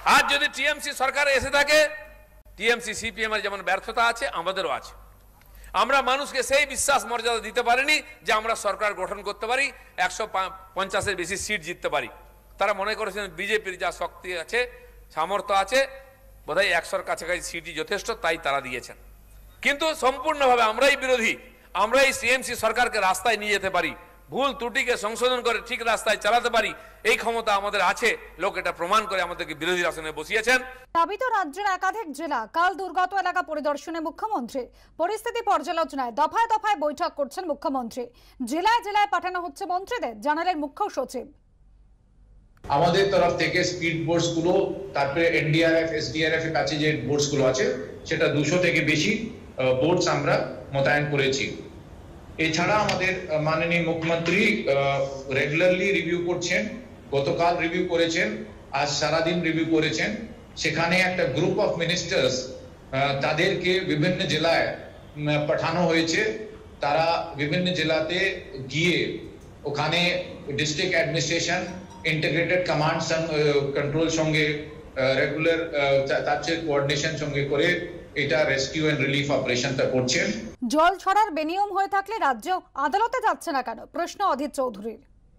আজ যদি টিএমসি সরকার এসে থাকে, টিএমসি সিপিএম এর যেমন ব্যর্থতা আছে আমাদেরও আছে। আমরা মানুষকে সেই বিশ্বাস মর্যাদা দিতে পারিনি যে আমরা সরকার গঠন করতে পারি, 150-এর বেশি সিট জিততে পারি। তারা মনে করেছেন বিজেপির যা শক্তি আছে, সামর্থ্য আছে, বোধহয় 100-এর কাছাকাছি সিটই যথেষ্ট, তাই তারা দিয়েছেন। কিন্তু সম্পূর্ণভাবে আমরাই বিরোধী। আমরা এই টিএমসি সরকারকে রাস্তায় নিয়ে যেতে পারি, ভুল ত্রুটিকে সংশোধন করে ঠিক রাস্তায় চালাতে পারি, এই ক্ষমতা আমাদের আছে। লোক এটা প্রমাণ করে আমাদেরকে বিরোধী আসনে বসিয়েছেন। দাবিত রাজ্যের একাধিক জেলা কাল দুর্গত এলাকা পরিদর্শনে মুখ্যমন্ত্রী। পরিস্থিতি পর্যালোচনায় দফায় দফায় বৈঠক করছেন মুখ্যমন্ত্রী। জেলায় জেলায় পাঠানো হচ্ছে মন্ত্রীদের, জানালেন মুখ্য সচিব। আমাদের তরফ থেকে স্পিড বোটস গুলো, তারপরে এনডিআরএফ এসডিআরএফ এর কাছে যে বোটস গুলো আছে সেটা 200 থেকে বেশি বোটস আমরা মোতায়েন করেছি। এছাড়া আমাদের মাননীয় মুখ্যমন্ত্রী রেগুলারলি রিভিউ করছেন, গতকাল রিভিউ করেছেন, আজ সারাদিন রিভিউ করেছেন। সেখানে একটা গ্রুপ অফ মিনিস্টার্স, তাদেরকে বিভিন্ন জেলায় পাঠানো হয়েছে। তারা বিভিন্ন জেলাতে গিয়ে ওখানে district administration, integrated command control সঙ্গে রেগুলার তার কোঅর্ডিনেশন সঙ্গে করে এটা রেস্কিউ এন্ড রিলিফ অপারেশনটা করছেন। জল ছড়ার বেনিয়ম হয়ে থাকলে রাজ্য আদালতে যাচ্ছে না কেন, প্রশ্ন অধীর চৌধুরীর।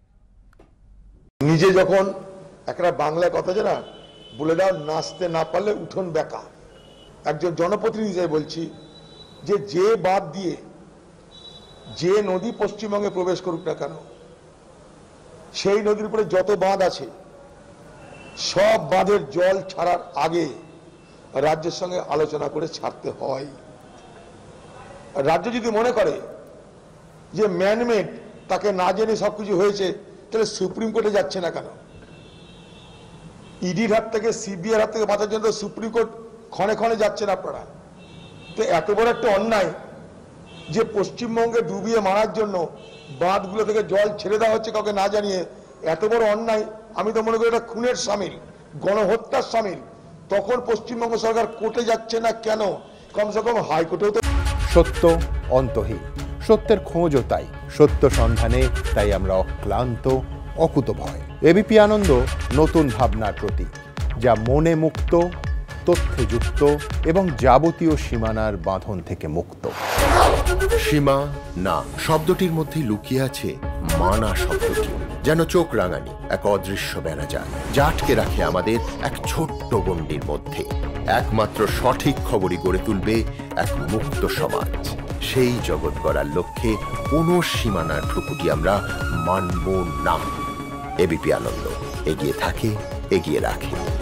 নিজে যখন একটা বাংলা কথা জানা বলে দাও, নাচতে না পারলে উঠোন বেকা। একজন জনপ্রতিনিধি হিসেবে বলছি যে বাঁধ দিয়ে যে নদী পশ্চিমবঙ্গে প্রবেশ করুক না কেন, সেই নদীর উপরে যত বাঁধ আছে সব বাঁধের জল ছাড়ার আগে রাজ্যের সঙ্গে আলোচনা করে ছাড়তে হয়। রাজ্য যদি মনে করে যে ম্যানমেড, তাকে না জেনে সবকিছু হয়েছে, তাহলে সুপ্রিম কোর্টে যাচ্ছে না কেন? ইডির হাত থেকে, সিবিআইর হাত থেকে বাঁচার জন্য সুপ্রিম কোর্ট ক্ষণে ক্ষণে যাচ্ছেন আপনারা। তো এত বড় একটা অন্যায় যে পশ্চিমবঙ্গে ডুবিয়ে মারার জন্য বাঁধগুলো থেকে জল ছেড়ে দেওয়া হচ্ছে কাউকে না জানিয়ে, এত বড় অন্যায়। আমি তো মনে করি এটা খুনের সামিল, গণহত্যার সামিল। তখন পশ্চিমবঙ্গ সরকার কোর্টে যাচ্ছে না কেন? কমসে কম হাইকোর্টেও তো। সত্য অন্তহীন, সত্যের খোঁজও তাই, সত্য সন্ধানে তাই আমরা অক্লান্ত, অকুতভয়। এবিপি আনন্দ নতুন ভাবনার প্রতীক, যা মনে মুক্ত, তথ্যে যুক্ত এবং যাবতীয় সীমানার বাঁধন থেকে মুক্ত। সীমা না শব্দটির মধ্যে লুকিয়ে আছে মানা শব্দটি, যেন চোখ রাঙানি এক অদৃশ্য বেড়াজাল, যা আটকে রাখে আমাদের এক ছোট্ট গণ্ডির মধ্যে। একমাত্র সঠিক খবরই গড়ে তুলবে এক মুক্ত সমাজ। সেই জগৎ গড়ার লক্ষ্যে কোনো সীমানার ঠুকুটি আমরা মানব না। এবিপি আনন্দ এগিয়ে থাকে, এগিয়ে রাখে।